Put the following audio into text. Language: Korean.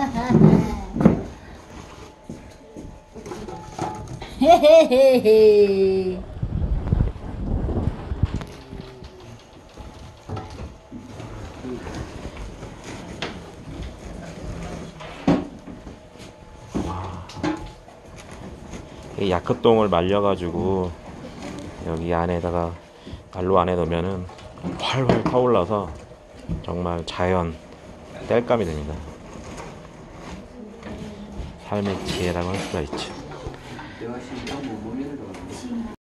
헤헤헤헤. 이 야크똥을 말려가지고 여기 안에다가 난로 안에 넣으면은 활활 타올라서 정말 자연 땔감이 됩니다. 삶의 지혜라고 할 수가 있죠.